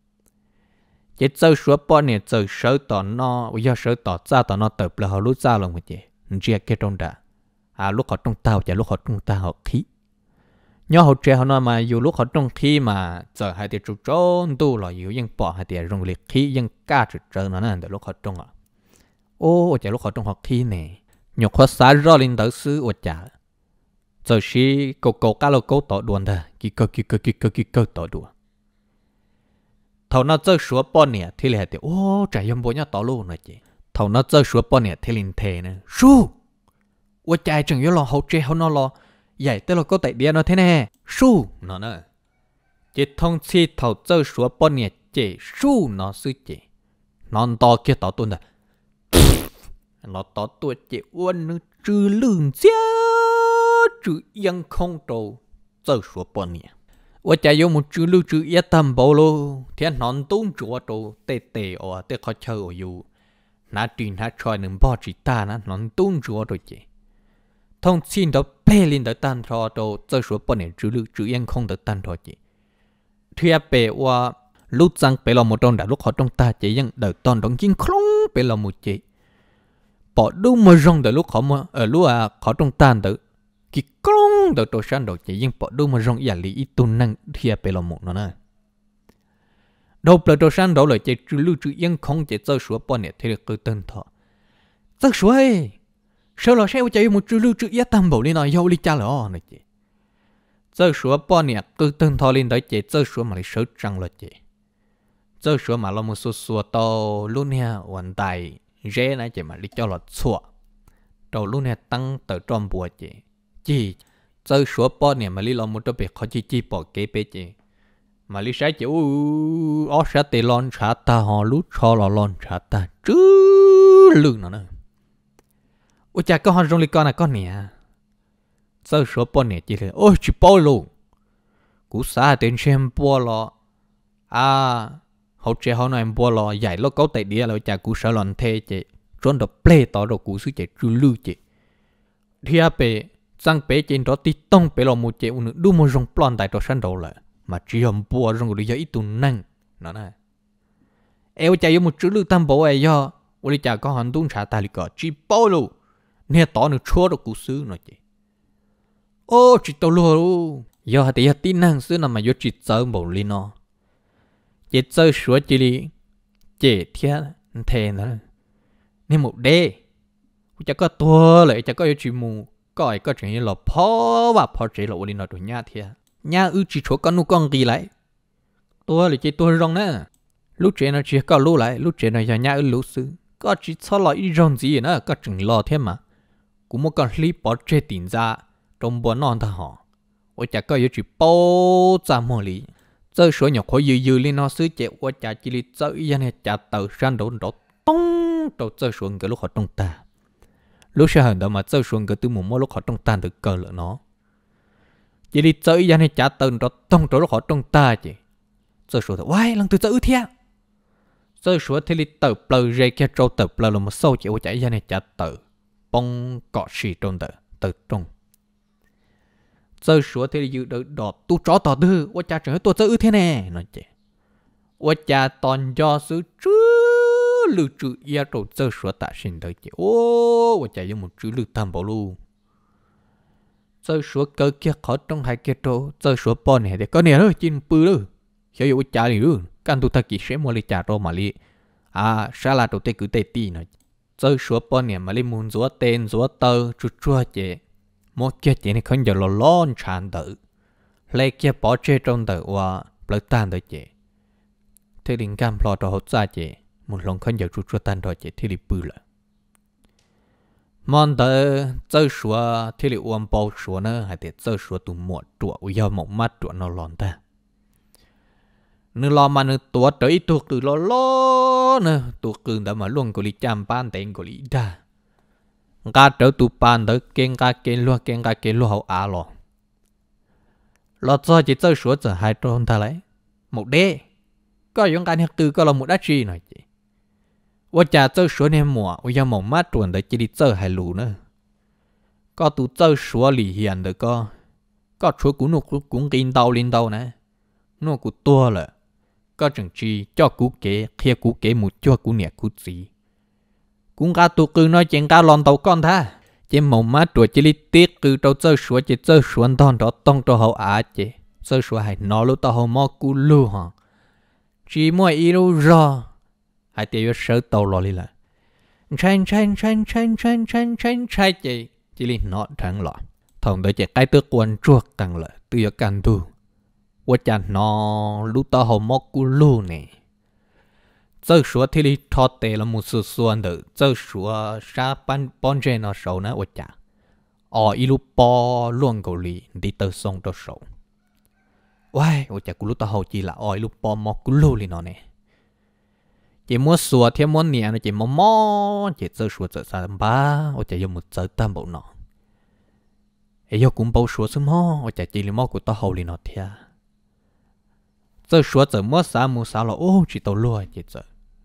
chỉ giờ số bó nè giờ số tỏ nó do số tỏ ra tỏ nó tập là họ lúc ra lòng một chị chia cái trong đã lúc họ trong tàu và lúc họ trong tàu họ khí nhớ họ trẻ họ nói mà dù lúc họ trong khí mà giờ hai tiệt trụ trốn tu là dù dân bỏ hai tiệt rong liệt khí dân ca trụ trơn nó nè lúc họ trong chả lúc họ trong họ khí nè nhục họ xả rõ lên tới xứ ở chả giờ xí cầu cá lô cố tỏ đuôn thôi kí cơ tỏ đùa thầu nó chơi sủa bò nè thì là tiệt trẻ em bố nhá tỏ luôn này chị thầu nó chơi sủa bò nè thì linh thề nè su ủa chạy chẳng nhớ lo hậu chế hậu nó lo vậy tới là có tại địa nó thế nè su nó nè chỉ thông chi thầu chơi sủa bò nè chỉ su nó sư chỉ non to kia tỏ tuôn rồi nó tỏ tuôn chỉ uốn nó trừ lường giá trừ yên không trâu chơi sủa bò nè ủa chạy vô một trừ lưu trừ yên tâm bao lô thì non tung chúa trâu tê tê ở tê khó chơi ở dù nã truyền nã trôi nương bỏ chỉ ta nè non tung chúa rồi chị thông tin đó bê lên tới tan thọ đồ chơi số bọn này chữ yên không tới tan thọ chị thưa bê qua lúc rằng bê là một trong đã lúc họ trong ta chỉ yên đợi toàn đóng chính không bê là một chị bỏ đúng mà rong đợi lúc họ mà ở lúc họ trong tan tới cái không đợi đồ sang đồ chỉ yên bỏ đúng mà rong giả lý ít tuần năng thưa bê là một nó nè đâu bê đồ sang đồ lại chỉ chữ yên không chỉ chơi số bọn này thì được từ tan thọ chơi số ấy sau đó sẽ chạy một chú lưu chữ yết tâm bảo lên nói yêu đi cha lỡ này chị giờ số bao nhiêu cứ từng thò lên đấy chị giờ số mà lấy số trăng là chị giờ số mà lo một số to luôn nha hoàn tài dễ này chị mà đi cho là xua đầu luôn nha tăng tới tròn bùa chị giờ số bao nhiêu mà lấy lo một đôi bể khó chi bỏ kế bể chị mà lấy sai chị ó sẽ tê lon trả ta họ lút cho là lon trả ta chứ lương nó nữa ôi cha có hòn rong li con này con nè giờ số bọn nè chỉ là ôi chỉ bao luôn cú xa tên xem bao lo hậu trẻ họ nói bao lo giải lo có tại địa là cha cú sợ lòn thê chị trốn được play tỏ được cú sư chị chú lưu chị thì bề sang bề trên đó tí tông bề lo một chị unu đu một rong plon tại đó sân đầu lại mà chỉ hầm bao rong được ít tu năng nó nè eo cha yêu một chú lưu tam bộ ấy do ôi cha có hòn tung trả tài lịch có chỉ bao luôn nè tỏ được chúa được cú sư nói chị chỉ tao luôn do thì tin năng sư nào mà do chỉ chơi bộ linh nó chỉ chơi sửa chỉ đi chỉ thiệt thề nữa nên một đê chắc có tua lại chắc có chỉ mù coi có chuyện như là phó và phó chỉ là linh nó tụi nhà thiệt nhà chỉ chúa con nu con gì lại tua lại chỉ tua rong nè lúc chuyện nó chỉ có lúc lại lúc chuyện nó giờ nhà lúc sư có chỉ sao lại rong gì nữa có chừng lo thêm mà cũng một con clip bỏ chơi tiền ra trong buồn non thà họ ôi chả có gì chỉ bao ra mò lý chơi số nhỏ khó dư lên nó xứ chẹo ôi chả chỉ li chơi yên hay chả tàu sang đổ tông đầu chơi xuống cái lúc họ trong ta lúc sau hơn đó mà chơi xuống cái từ một lúc họ trong ta được cờ lỡ nó chỉ li chơi yên hay chả tàu đó tông đầu lúc họ trong ta chị chơi xuống thôi why lần từ chơi thiệt chơi xuống thì li tàu pleu dây kia trâu tàu pleu là một sâu chị ôi chả yên hay chả tàu bông cọ xì trong tờ trong chơi sủa thì dự được đọt tu chó tỏ tư ôi cha trời tôi chơi thế này nói chị ôi cha toàn do sự chứ lưu trữ ia trâu chơi sủa tạ sinh tới chị ôi cha dùng một chữ lưu tam bảo luôn chơi sủa cơ kia khó trong hai kia trâu chơi sủa bon này để có nè đó chín bự đó hiểu ôi cha này luôn can tu ta kỹ sẽ mua lấy cha trâu mà li sao là trâu tê cứ tê ti nói chơi sủa bọn này mà lên muốn rúa tên rúa tơ chua chị một kia chị này không giờ lo lon tràn tử lấy kia bỏ chơi trong tử và bớt tan tới chị thế đình cam lo cho hốt ra chị một lòng không giờ chua tan rồi chị thì đi bự lại món tơ chơi sủa thì đi uống bao sủa nữa hay để chơi sủa tụ một chuột uy mộng mắt chuột nó lòn ta nữ lo mà nữ tua tới tua cứ lo nè tua cứ đã mà luôn có lý chăm ban tên có lý đa cá trở tụ ban tới kén cá luôn hậu á lo cho chỉ chơi sủa giờ hai trôn ta lấy một đế có những cái nhắc từ có là một đá chi này chịว่าจะเจอสวนในหมัวว่ายังมองมาตรวจแต่จะได้เจอให้รู้นะก็ตูเจอสวนหลีเหียนเด็กก็ช่วยกูนุกกูกินเตาลินเตานะนุกกูตัวเลยก็จังจีจ่อกูเก๋เคียกูเก๋หมุดจ่อกูเนี่ยกูจีกูกาตัวคือน้อยเจงกาลอนเตาก้อนท่าเจมองมาตรวจจะได้ติดคือเราเจอสวนจะเจอสวนตอนเราต้องเราเขาอาเจเจอสวนให้นอรู้ตัวเขามอกูรู้ฮะจีมัวอีรู้รอhai tiêu sớ tàu lò đi là chen chỉ li nọ thằng lọ thằng đợi chạy cái tước quan chuột tăng lợi từ giờ càng tu qua chả nó lú tao hậu móc cú lú nè chơi sủa thì li thọ tệ là một sự xuân được chơi sủa sa pan pon trên nó sầu nữa qua chả ilu po luôn cầu lì đi từ sông cho sầu quay qua chả cú lú tao hậu chỉ là ilu po móc cú lú li nó nè chỉ muốn sủa thêm muốn nhẹ nó chỉ mò chỉ chơi sủa chơi sao ba ở chỉ dùng một chơi tam bộ nọ ấy giờ cũng bao sủa sớm mò ở chỉ là mò của tao hậu liền nọ thia chơi sủa chơi mua sao là chỉ tao lùa chỉ chơi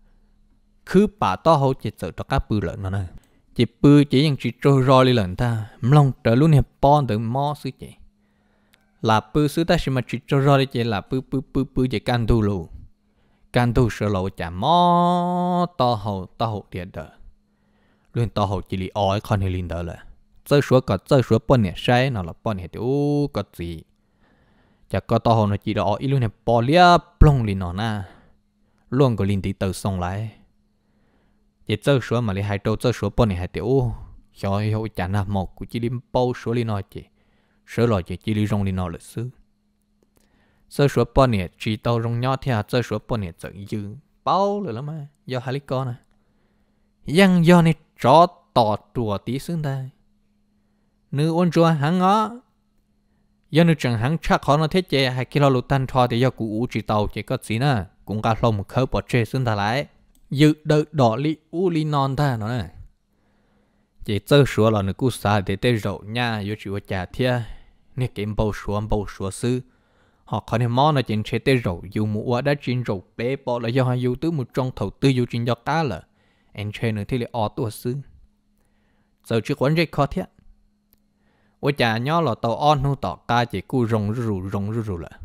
cứ bà tao hậu chỉ chơi cho các bự lợn nó nè chỉ bự chỉ những chỉ trôi roi lợn ta mông trở luôn hiệp pon từ mò xứ chỉ là bự xứ ta chỉ mà chỉ trôi roi chỉ là bự chỉ can tu luôn can tu sơ lộ chả mò to hậu tiền đỡ luôn to hậu chỉ li ói con hay linh đỡ là chơi sủa bận nhẹ say nó là bận nhẹ tiêu có gì chả có to hậu nó chỉ là ói luôn nhẹ bỏ lia plong linh nó na luôn có linh tí từ sông lại chỉ chơi sủa mà li hai trâu chơi sủa bận nhẹ hai tiêu rồi hậu chả nạp một của chỉ linh bao sủa linh nó chỉ sủa lò chỉ li rong linh nó là xứ chơi sủa bận nhẹ chỉ tao rong nhỏ thì chơi sủa bận nhẹ chơi dư bao rồi lắm mà do hai con à yang do này chó tọt chùa tí xương đây nữ ôn chùa hắn ngó do nữ chẳng hắn chắc khó nó thiết chế hay khi lo lụt tan thọ thì do cụ chỉ tàu chỉ có gì nè cũng cả lông một khớp bỏ chế xương ta lại dự đợi đỏ li li non ta nó này chỉ chơi sủa là nữ cụ xả để tê rậu nha do chịu trả thia nè kiếm bầu sủa sư họ có thể món là chuyện chế tê rậu dù mua đã chuyện rậu bé bỏ là do hai dù tứ một trong thầu tư dù chuyện do cá là anh chơi nữa thì lại ở tua sư giờ chỉ quán dây khó thiết ôi chả nhớ là tàu on hô tỏ ca chỉ cu rồng rù là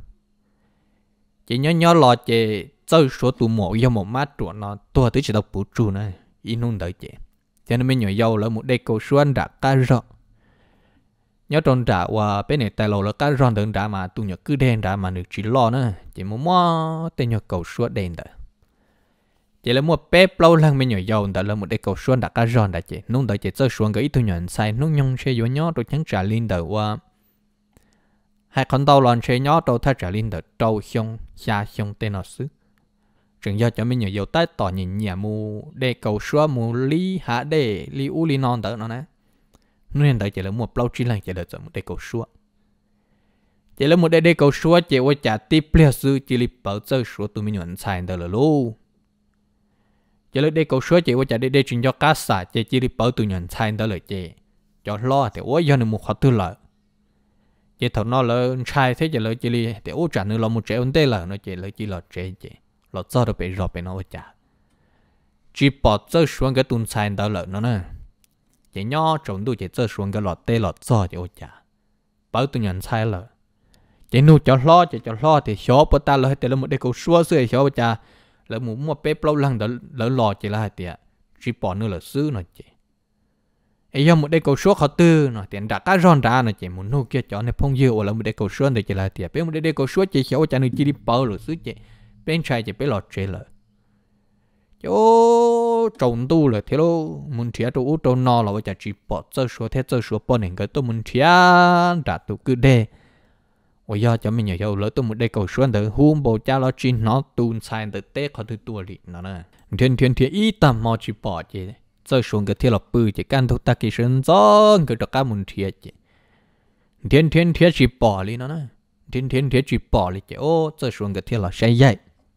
chỉ nhớ là chỉ chơi số tụ mộ do một mát chuẩn nó tua tới chỉ đọc bút trụ này in luôn đợi chị cho nên mình nhỏ dâu là một đây cầu xuân đã cá rọ nhớ trong trả và bên này tài lộ là cá ròn đừng trả mà tụi nhỏ cứ đen trả mà được chỉ lo nữa chỉ muốn mua tên nhỏ cầu xuân đen đó chỉ là mua bếp lâu lần mình nhỏ dầu đã là một đây cầu xuân đã cá ròn đã chị nung đợi chị chơi xuân cái ít thôi nhận sai nung nhung xe vô nhớ rồi chẳng trả linh đợi qua hai con tàu lòn xe nhớ đâu thay trả linh đợi trâu xong xa xong tên nó xứ chừng do cho mình nhỏ dầu tái tỏ nhìn nhà mù đây cầu xuân mù lý hạ để lý u lý non đỡ nó nè nên đợi chỉ là một lâu chỉ là chỉ là một đây cầu xuân chỉ là một đây cầu xuân chỉ qua trả tiếp liền sư chỉ là bảo chơi xuân tụi mình nhận sai đỡ là luôn chỉ là đây cầu xuân chỉ qua trả đây chuyện cho cá sả chỉ là bảo tụi nhận sai đỡ là chỉ cho lo thì ôi do nên một khó tư lợi chỉ thằng nó là sai thế chỉ là chỉ là thì ôi trả nữa là một trẻ ổn định là nó chỉ là trẻ chỉ là cho được bị rọp bị nó trả chỉ bảo chơi xuân cái tuần sai đỡ là nó nè chỉ nhỏ trồng đu chỉ chơi xuống cái lọt tê lọt giò chỉ ôi chả bảo tụi nhận sai là chỉ nu cho lo thì xóa bữa ta là hết là một đây câu xua xưa xóa chả là một bếp lâu lần đỡ lọt chỉ là hai tiệt chỉ bỏ nữa là xứ nó chỉ ấy giờ một đây câu xua khó tư nó tiền đã cá ròn ra nó chỉ muốn nu kia cho nên phong dưa là một đây câu xua thì chỉ là tiệt bên một đây câu xua chỉ xóa chả nên chỉ đi bảo là xứ chỉ bên trái chỉ bên lọt chỉ là chỗ trồng tu là thế lo muốn thiệt tu trồng nọ là bây chỉ bỏ chơi số bỏ nên cái tôi muốn thiệt đã tu cứ đê bây giờ cho mình nhớ lỡ tôi muốn đây cầu xuân từ hôm bầu cha lo chín nó tuôn sai từ tết họ từ tua lịt nó nè thiên thiệt ít tầm mò chỉ bỏ chỉ chơi xuống cái thiệt là bự chỉ can thu ta kỳ sơn gió cái đó cả muốn thiệt chỉ thiên thiệt chỉ bỏ đi nó nè thiên thiệt chỉ bỏ đi chỉ chơi xuống cái thiệt là sai dạy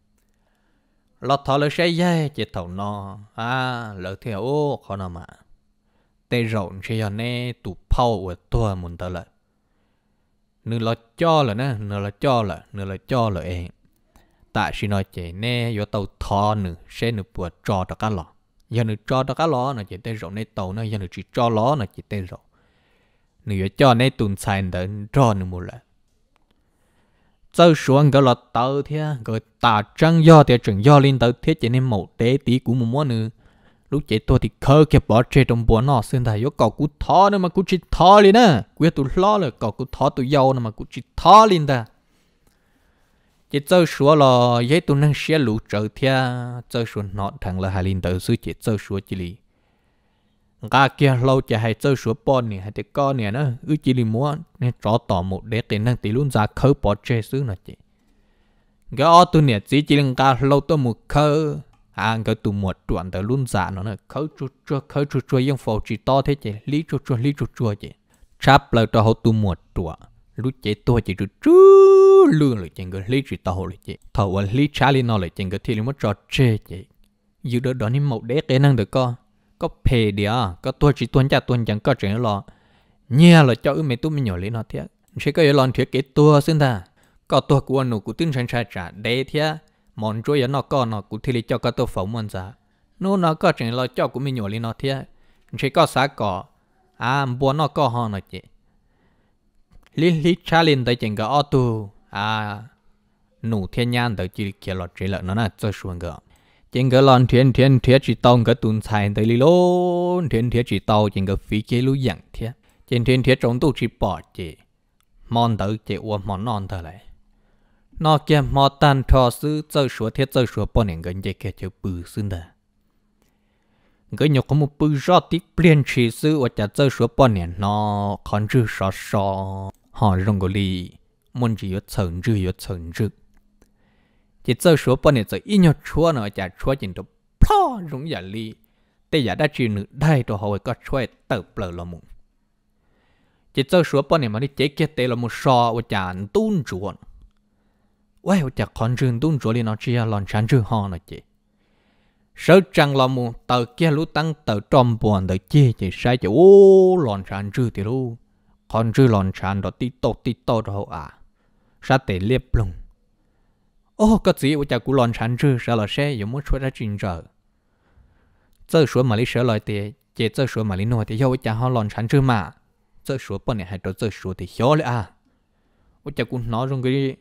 lọt thọ lỡ xe dây chỉ thầu nó lỡ theo ô khó nào mà tê rộn xe giờ nè tụ phao ở tua muốn tao lại nửa là cho là nè nửa là cho là em tại khi nói chị nè vô tàu thọ nửa xe nửa bùa trò đó cá lọ giờ nửa trò đó cá lọ là chỉ tê rộn nè tàu nè giờ nửa chỉ cho lọ là chỉ tê rộn nửa cho nè tuần sai đến trò nửa một lại giờ xuống cái là tàu thia cái ta trăng do thì trừng do lên tàu thiết chỉ nên một tế tí của một món nữa lúc chế tôi thì khơi cái bỏ chơi trong bùa nó xin thầy có cầu cú thọ nữa mà cú chỉ thọ lên nè quyết tôi lo là cầu cú thọ tôi giàu nữa mà cú chỉ thọ lên ta chế giờ xuống là giấy tôi năng xe lũ trở thia giờ xuống nó thằng là hai linh tàu sư chế giờ xuống chỉ li gà kia lâu chỉ hay giờ xuống bòn nè hay thì con nè nó chỉ li muốn nên cho tỏ một để tiền năng tí luôn ra khơi bỏ chơi sư nó chị cái ô tôi nè chỉ là gà lâu tôi một khơi cái tụ một đoạn tới luôn giả nó nè khơi chua nhưng phổ chỉ to thế chị lý chua chị chắp lại cho họ tụ một đoạn lúc chị tôi chỉ chú lương lại chừng cái lý chỉ to lại chị thầu lý trả lý nó lại chừng cái thì mất trò chơi chị dự đỡ đó nên một đế cái năng được có phê đi có tôi chỉ tuân chẳng có chuyện lo nhia là cho mấy tôi mình nhỏ lấy nó thế sẽ có cái lon thiệt cái tua xin ta có tua của anh của tin sản trả để thế món chuối nó có nó cũng thì cho cái tua phẫu món ra nó có chuyện lo cho của mình nhỏ lấy nó thế sẽ có xã cỏ bùa nó có ho nó chị lý trả lên tới chuyện cái auto nụ thiên nhàn tới chỉ kia lọt chế lợn nó là cho xuống cái chuyện cái lon thiên chỉ tông cái tuần sai tới lý lô thiên chỉ tàu chuyện cái phí chế lú dặn thế chuyện thiên trong tu chỉ bỏ chị món tới chị uống món non thôi lại nó kia mò tan thọ sư chơi sủa bọn này gần vậy kia chơi bự xưng đó cái nhóc có một bự rót tí liền chỉ sư và chả chơi sủa bọn này nó còn chưa sọ họ rong cái li muốn chỉ có chẩn chữ chỉ chơi sủa bọn này chơi ít nhóc chúa nó chả chúa chỉ được plo rung giả liแต่อย่าได้จีนได้ตัวเขาก็ช่วยเติบเปล่าละมุงchỉ chơi sủa bọn này mà đi chế kia tê là một sọ và chả tuôn chuột vậy chả còn trường tuôn chuột thì nó chỉ là lon chán chữ ho nó chị sợ chẳng là một tờ kia lú tăng tờ tròn buồn tờ chia chỉ sai chỉ lon chán chữ thì lú còn chữ lon chán đó tí tô đó sao để liệp lùng cái gì vậy chả cú lon chán chữ sao là sẽ dùng một chút ra trình trở chơi sủa mà lý sợ lại thì chỉ chơi sủa mà lý nói thì do chả ho lon chán chữ mà chơi sủa bọn này hay đồ chơi sủa thì khó đấy vậy chả cú nói trong cái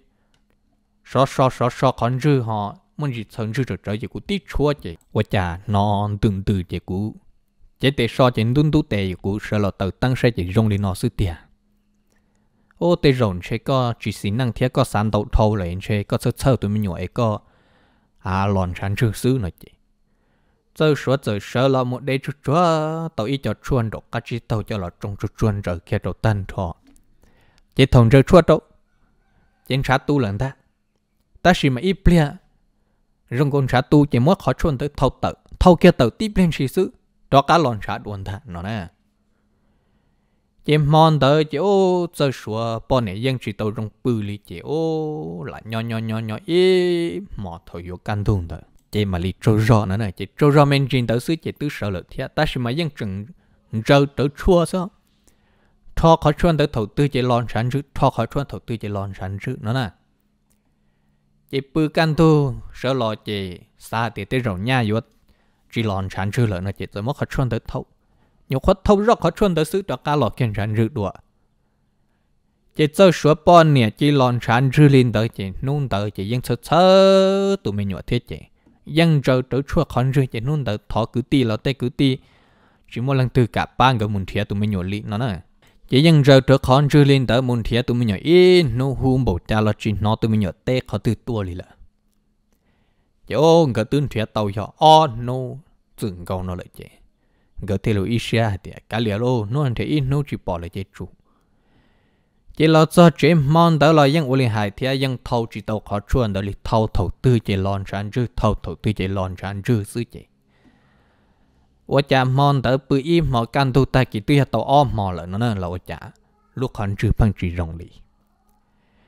so con chữ họ muốn gì thân chữ trở chỉ cú tít chúa chỉ và chả non từng từ chỉ cú chỉ để so chỉ đun đu tệ cú sợ là tự tăng sẽ chỉ rong đi nó sư tiền tê rồng sẽ có chỉ xin năng thiết có sản đầu thâu lại sẽ có sơ tụi mình nhỏ ấy có lòn sản chữ sư này chỉ chơi sửa chơi sợ là một day chút chúa tàu ít cho chuồn độ cá chỉ tàu cho là trong chút chuồn rồi kia độ tân thọ chỉ thòng chơi chuột đâu chính sát tu lần ta chỉ mà ít bia rong con sát tu chỉ mất khó chuồn tới thâu kia tàu tiếp lên sĩ sư đó cá lòn sát buồn ta nó nè chỉ mòn tới chỉ chơi sửa bọn này dân chỉ tàu rong bự li chỉ lại nhỏ mỏ thôi vô căn thùng tới chỉ mà li trâu rò nữa này chỉ trâu rò men trên tới xứ chỉ tứ sợ lợi thiệt ta chỉ mà dân chừng râu tới chua sao thọ khó chuồn tới thầu tư chỉ lon sản chứ thọ khó chuồn thầu tư chỉ lon sản chứ nữa nè chỉ bự căn thu sợ lo chỉ xa thì tới rồng nha vô chỉ lon sản chứ lợi nó chỉ tới mất khó chuồn tới thầu nhiều khó thầu rất khó chuồn tới xứ đó cá lọt kiên sản chứ đùa chỉ chơi sửa bọn nè chỉ lon sản chứ lên tới chỉ nung tới chỉ dân sơ tụi mình nhỏ thiết chỉ dân râu tới chua con rơi chỉ nung tới thọ cứ ti là tê cứ ti chỉ một lần từ cả ba người muốn thiệt tụi mình nhỏ lì nó nè chỉ dân râu tới con rơi lên tới muốn thiệt tụi mình nhỏ nó hùm bầu cha là chỉ nó tụi mình nhỏ tê khó từ tua lì là chỉ người tương thiệt tàu cho nó dừng câu nó lại chỉ người theo lối Asia thì cả liều lô nó anh thấy nó chỉ bỏ lại chỉ chủ chỉ lo cho chế mòn đó là dân uống hải thì dân thâu chỉ tàu khó chuồn đó là thâu tư chỉ lon sản chứ thâu tư chỉ lon sản chứ xứ chỉ và chả mòn đó bự im mà can tu ta chỉ tuy tàu mò lại nó là và chả lúc hắn chưa phăng chỉ rong đi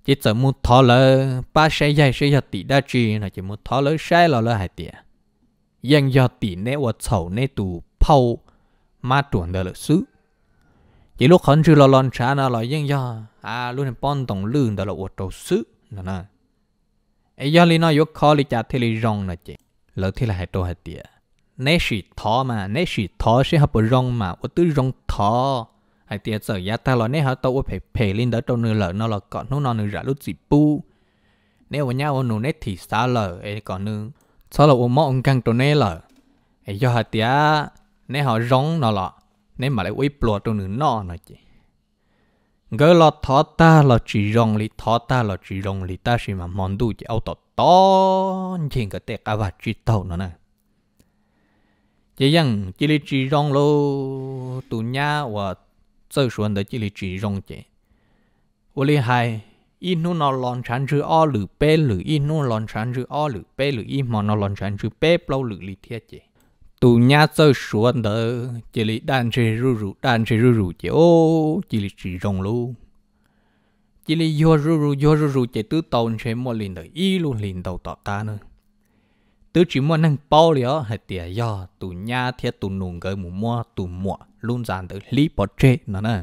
chỉ sợ một thọ lỡ ba sai dây sai giờ tỷ đa chi là chỉ một thọ lỡ sai là hai tỷยังยอตีเนว่าเฉาเนตูเผามาตวนเดลซื้อจีลูกคนชื่อเราลอนช้านะเรายังยอลูกเนี่ยป้อนตรงลื่นเดลอวดตัวซื้อนะไอ้ยอลีน้อยยกคอลิจ่าเทลิรองนะเจแล้วที่ละให้ตัวให้เตียเนสิท้อมาเนสิท้อใช่ฮับรองมาว่าตื้อรองท้อไอเตียเจอยาตาเราเนี่ยฮะตัวเพลินเดอตัวเนื้อเหล่าเราก่อนนู้นนอนเนื้อรุ่จิปูเนี่ยวันนี้วันนู้นเนติสาเลยไอ้ก่อนนึงsau là ôm mong căngตัวนี้เลยไอ้ยอดเดียเนี่ยhọร้องนอละเนี่ยมาเลยวิ่งปลดตัวหนึ่งนอนะจีก็เราท้อตาเราจีร้องลิท้อตาเราจีร้องลิตาสิมามองดูจะเอาต่อต้นจริงก็เตะกาวาจีเต่านั่นนะจะยังจีลิจีร้องโลตุญญาว่าเจ้าส่วนเดจีลิจีร้องเจวันนี้ให้ít nu nó lon chán chữ o lử p lử ít nu lon chán chữ o lử p lử ít mà nó lon chán chữ p lâu lử li thiệt chứ tụ nhà chơi xuân đó chỉ li đàn chơi ru ru chứ ô chỉ li chỉ rong lu chỉ li yo ru chứ tứ tàu chơi mua liền đời ít luôn liền tàu tọt ta nữa tứ chỉ mua năng bao liao hay tiệt do tụ nhà thiệt tụ nung cái mua tụ mua luôn dàn tới lý bỏ chơi nữa nè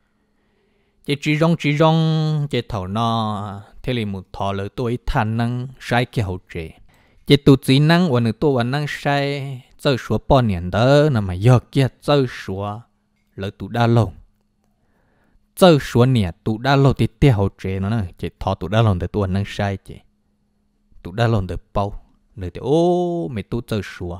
chỉ rong chỉ thầu nó thế là một thọ lỡ tôi thành năng sai cái hậu chế chỉ tụ chỉ năng và nữa tôi năng sai chơi số bao nhiêu đó nằm mà do kia chơi số lỡ tụ đa lâu chơi số nè tụ đa lâu thì tiêu hậu chế nó nè chỉ thọ tụ đa lâu để tôi năng sai chỉ tụ đa lâu để bao để ô mày tụ chơi số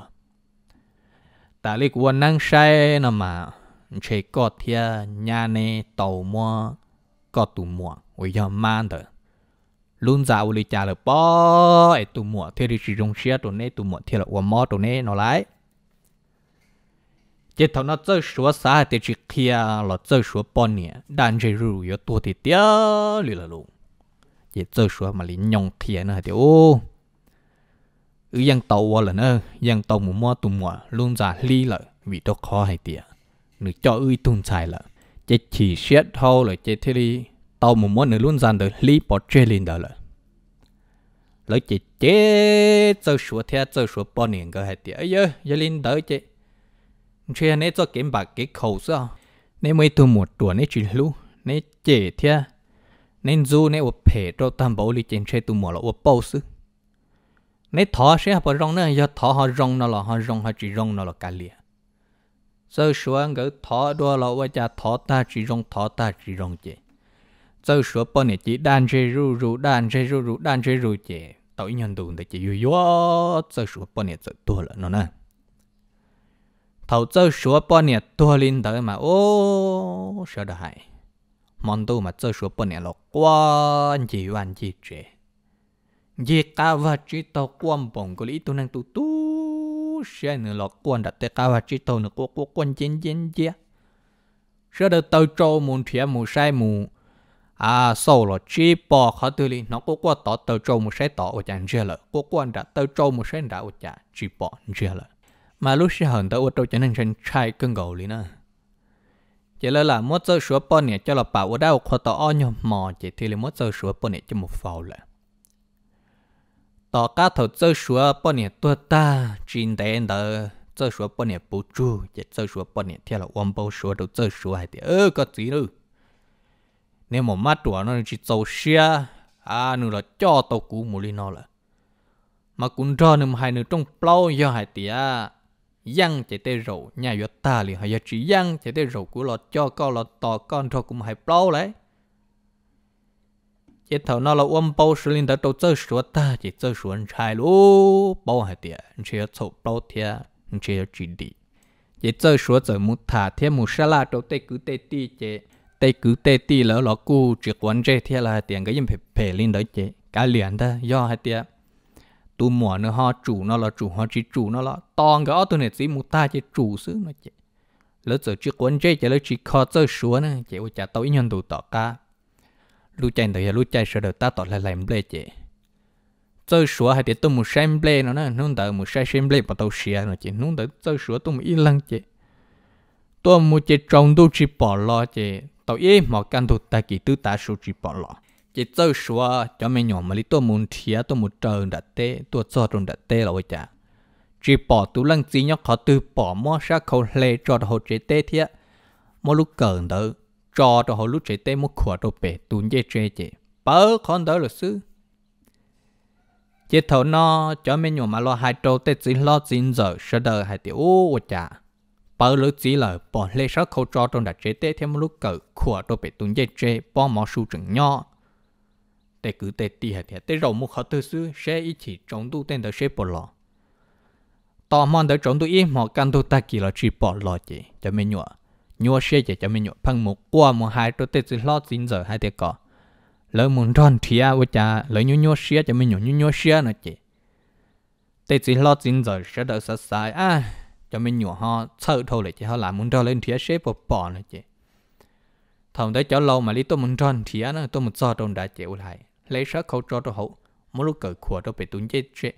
tại vì của năng sai nằm mà chế có thia nhà này tàu mua có tụ mua vì do man đó luôn dạo đi trả lời bó ấy tụ mua theo đi sử dụng xe tụ này tụ mua theo là qua mò tụ này nó lại chỉ thằng nó chơi số xã thì chỉ kia là chơi số bao nhiêu đàn chơi rủ yếu tua thì tiếc liền là luôn chỉ chơi số mà liền nhông kia nữa thì ô dân tàu là nữa dân tàu mua tụ mua luôn giả ly lại vì đó khó hay tiếc nữ cho ơi tuôn xài là chỉ xét thâu là chỉ thế đi tàu một món nữ luôn dàn được lý bỏ chơi lên đó là lấy chỉ chế chơi sủa theo chơi sủa bao nhiêu cái hay tiệt ấy giờ lên đó chứ chơi này cho kiếm bạc cái khẩu sao này mấy tu một tuổi này chỉ lu này chế theo nên du này ở phe cho tam bảo đi trên chơi tu một là ở bao sức này thọ sẽ học rong nữa giờ thọ họ rong nó là họ rong họ chỉ rong nó là cả liền sơ sửa ngỡ thọ đua làว่าจะthọ ta chỉ rong chế sơ sửa bao nhiêu chỉ đan chơi ru chế tao nhân đủ để chỉ yo sơ sửa bao nhiêu tự tua là nó nè thầu sơ sửa bao nhiêu tua lên tới mà ô sợ đại món tu mà sơ sửa bao nhiêu là quan chỉ hoàn chỉ chế gì cả vật chỉ tao quan bổng của lý tu năng tu sẽ nữa là quan đặt tới cao chỉ tàu nữa có quan chiến chia sẽ được tàu trâu mùn thiệt mùn sai mùn sau là chỉ bỏ khó từ li nó có qua tàu trâu mùn sai tàu ở chẳng chia là có quan đặt tàu trâu mùn sai đã ở chẳng chỉ bỏ chia là mà lúc sẽ hận tàu ở trâu cho nên chân trai cưng gầu li nè chỉ là mất giờ sửa bao nhiêu cho là bảo ở đâu khó tàu nhau mò chỉ thì là mất giờ sửa bao nhiêu cho một phao là tỏ cá thầu chơi sủa bao nhiêu tua ta chín đèn đờ chơi sủa bao nhiêu bù chu chỉ chơi sủa bao nhiêu theo là ôm bao sủa đâu chơi sủa hay thì có gì nữa nếu mà mắt tuổi nó chỉ trâu xia nữa là cho tàu cũ một ly nó là mà cũng cho nên hai nữa trong plau do hay thì yang chỉ tê rượu nhà yo ta liền hay chỉ yang chỉ tê rượu của là cho con là tỏ con cho cũng hay plau đấy chỉ thầu nó là ôm bao sữa lên tới đâu chơi sữa ta chỉ chơi sữa trai luôn bao hai tiền chỉ chậu bao tiền chỉ chỉ đi chỉ chơi sữa chơi một thả thêm một salad đâu tây cứ tây ti lỡ lọ cu chỉ quấn chơi theo là tiền cái gì phải lên đấy chứ cái liền đó do hai tiền tu mùa nữa họ chủ nó là chủ họ chỉ chủ nó là toàn cái tôi này chỉ một ta chỉ chủ xứ nó chứ lỡ giờ chỉ quấn chơi chỉ lỡ chỉ khó chơi sữa nữa chỉ có trả tao ít nhân đủ tỏ ca lúc chạy tới lúc chạy sợ được ta tọt lại làm ble chứ chơi sủa hay để tôi một xem ble nó nè nung đợi một xem ble bắt đầu xìa nó chứ nung đợi chơi sủa tôi một ít lăng chứ tôi một chỉ trồng tôi chỉ bỏ lo chứ tao ý mà căn tụt ta kỳ tư ta số chỉ bỏ lo chỉ chơi xóa cho mình nhỏ mà lý tôi muốn thía tôi muốn trời đặt tê tôi cho trong đặt tê là vậy chả chỉ bỏ tủ lăng gì nhóc họ từ bỏ mua sát khẩu lệ cho họ chế tê thía mua lúc cờn đỡ cho họ lúc chế tê mua khỏa đồ bể tủ dê chế chế bớ con đỡ là sư chế thầu nó cho mình nhỏ mà lo hai trâu tê chỉ lo chín giờ sẽ đợi hai tiểu ô chả bớ lỡ chỉ là bỏ lệ sát khẩu cho trong đặt chế tê thêm một lúc cờ khỏa đồ bể tủ dê chế bỏ mỏ su chừng nho để cứ tê tì hạt thế tê rầu một khó tư sư sẽ ít chỉ chống tu tên đỡ sẽ bỏ lọ tò mò đỡ chống tu im họ căn tu ta kỳ là chỉ bỏ lọ chị cho mình nhua sẽ chỉ cho mình nhua phăng một qua một hai tôi tê chỉ lo chín giờ hai tê cỏ lỡ muốn ròn thìa với cha lỡ nhua sẽ cho mình nhua sẽ nữa chị tê chỉ lo chín giờ sẽ đỡ sát sai cho mình nhua họ sợ thôi lại chị họ làm muốn ròn lên thìa sẽ bỏ nữa chị thằng đấy cháu lâu mà lý tôi muốn ròn thìa nó tôi muốn cho trong đã chịu lại lấy sát khẩu cho tôi hậu một lúc cởi khỏa tôi bị tốn chết chết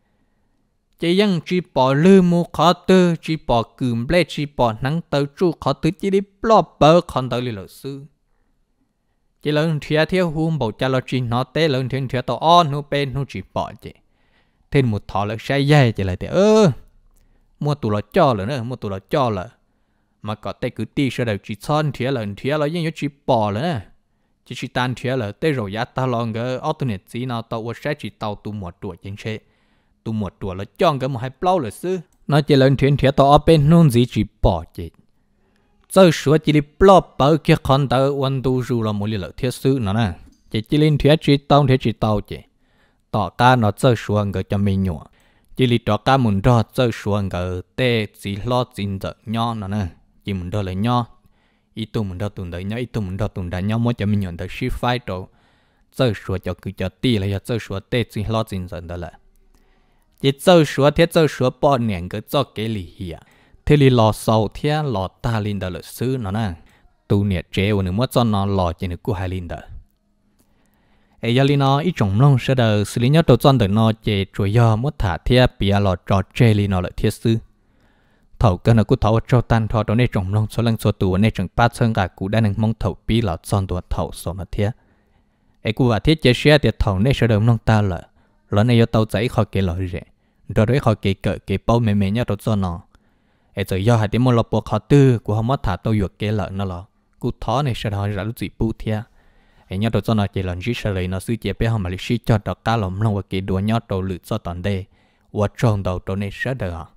chỉ yang chỉ bỏ lư mu khó tư chỉ bỏ cừm lê chỉ bỏ nắng tới chu khó tư chỉ đi bỏ bờ còn tới lừa sư chỉ lớn thìa theo hùm bầu cha lo chỉ nó té lớn thìa tao on nu bên nu chỉ bỏ chị thêm một thọ là sai dây chỉ lại thì mua tủ là cho rồi nữa mua tủ là cho rồi mà có tay cứ ti sẽ được chỉ son thìa là nhưng chỉ bỏ rồi nè chỉ tan thìa là tay rồi giá tao lo cái alternate gì nào tao sẽ chỉ tao tu một tuổi chính xác tu một tuổi là chọn cái một hai bao là sư nó chỉ lên thìa tao ở bên nôn gì chỉ bỏ chị giờ sửa chỉ đi bao bao kia con tao quan tu dù là một lần thìa sư nó nè chỉ lên thìa chỉ tao chị tao ca nó giờ sửa cái cho mình nhọ chỉ li tao ca muốn đó giờ sửa cái tê chỉ lo chín giờ nho nó nè chỉ muốn đó là nho ít tu muốn đó tuần đấy nho ít tu muốn đó tuần đấy nho mới cho mình nhận được ship file rồi giờ sửa cho cứ cho ti là giờ sửa tê chỉ lo chín giờ đó là chỉ giờ sửa bỏ niệm cái cho cái lì hià thế li lò sầu thia lò ta linh đó là sư nó nè tu niệm chế của nó mới cho nó lò chỉ được của hai linh đó ấy giờ li nó ít trồng long sẽ được xử lý nhất đầu chọn được nó chế chuối do mới thả thia bia lò trò chế li nó là thiết sư thầu cái nó cũng thầu cho tan thọ đó này trồng long số lần số tuổi này trồng ba chân cả cũng đã能mong thầu bia lò chọn tuổi thầu số mà thia ấy cũng và thiết chế xe thì thầu này sẽ được long ta là này yêu tàu giấy khỏi cái lợi rẻ rồi đấy khỏi cái cỡ cái bao mềm nhá đó cho nó ấy giờ do hai tiếng một lọ khó tư của họ mất thả tàu dược cái lợi nó là cú thó này sẽ hỏi ra lúc gì bu thia ấy nhá đó cho nó chỉ là chỉ sẽ lấy nó sử dụng bé họ mà lấy cho đó cá lồng long và cái đuôi nhá đầu lưỡi cho tận đây và tròn đầu này sẽ được